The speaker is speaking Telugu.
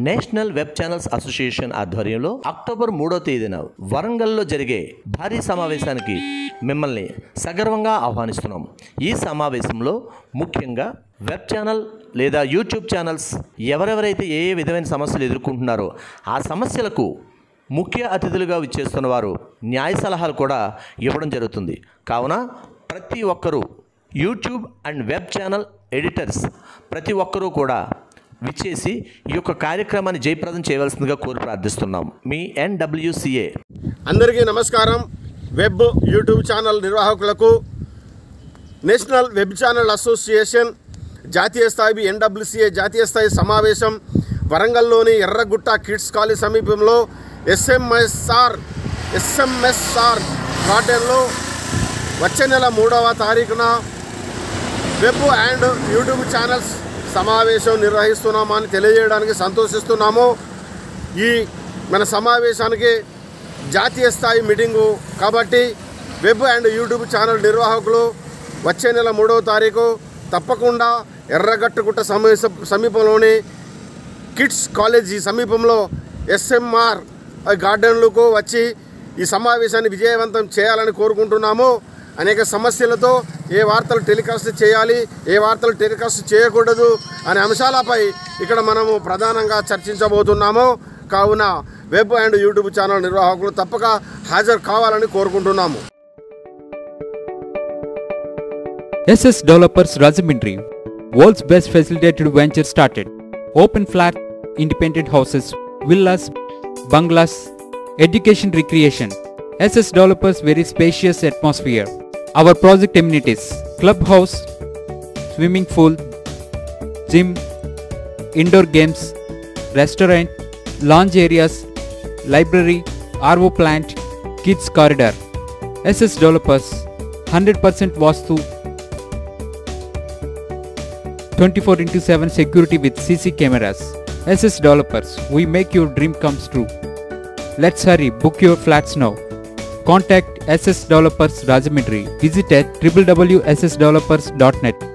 నేషనల్ వెబ్ ఛానల్స్ అసోసియేషన్ ఆధ్వర్యంలో అక్టోబర్ 3వ తేదీన వరంగల్లో జరిగే భారీ సమావేశానికి మిమ్మల్ని సగర్వంగా ఆహ్వానిస్తున్నాం. ఈ సమావేశంలో ముఖ్యంగా వెబ్ ఛానల్ లేదా యూట్యూబ్ ఛానల్స్ ఎవరెవరైతే ఏ విధమైన సమస్యలు ఎదుర్కొంటున్నారో ఆ సమస్యలకు ముఖ్య అతిథులుగా విచ్చేస్తున్న వారు న్యాయ సలహాలు కూడా ఇవ్వడం జరుగుతుంది. కావున ప్రతి ఒక్కరూ YouTube and web channel editors ప్రతి ఒక్కరూ కూడా విచ్చేసి ఈ యొక్క కార్యక్రమాన్ని జయప్రదం చేయవలసిందిగా కోరి ప్రార్థిస్తున్నాం. మీ NWCA. అందరికీ నమస్కారం. వెబ్ యూట్యూబ్ ఛానల్ నిర్వాహకులకు నేషనల్ వెబ్ ఛానల్ అసోసియేషన్ జాతీయ స్థాయి NWCA జాతీయ స్థాయి సమావేశం వరంగల్లోని ఎర్రగుట్ట కిడ్స్ కాలేజ్ సమీపంలో SMSR గార్డెన్లో వచ్చే నెల 3వ తారీఖున వెబ్ అండ్ యూట్యూబ్ ఛానల్స్ సమావేశం నిర్వహిస్తున్నామని తెలియజేయడానికి సంతోషిస్తున్నాము. ఈ మన సమావేశానికి జాతీయ స్థాయి మీటింగు కాబట్టి వెబ్ అండ్ యూట్యూబ్ ఛానల్ నిర్వాహకులు వచ్చే నెల 3వ తారీఖు తప్పకుండా ఎర్రగట్టుగుట్ట సమీపంలోని కిడ్స్ కాలేజీ సమీపంలో SMR గార్డెన్లకు వచ్చి ఈ సమావేశాన్ని విజయవంతం చేయాలని కోరుకుంటున్నాము. అనేక సమస్యలతో ఏ వార్తలు టెలికాస్ట్ చేయాలి, ఏ వార్తలు టెలికాస్ట్ చేయకూడదు అనే అంశాలపై ఇక్కడ మనము ప్రధానంగా చర్చించబోతున్నాము. కావున వెబ్ అండ్ యూట్యూబ్ ఛానల్ నిర్వాహకులు తప్పక హాజరు కావాలని కోరుకుంటున్నాము. SS Developers Rajahmundry, world's best facilitated venture started. Open flat, independent houses, villas, bungalows, education recreation. SS Developers very spacious atmosphere. Our project amenities: clubhouse, swimming pool, gym, indoor games, restaurant, lounge areas, library, RO plant, kids corridor. SS Developers 100% Vastu, 24/7 security with CC cameras. SS Developers, we make your dream comes true. Let's hurry, book your flats now. Contact SS Developers Rajahmundry. Visit at www.ssdevelopers.net.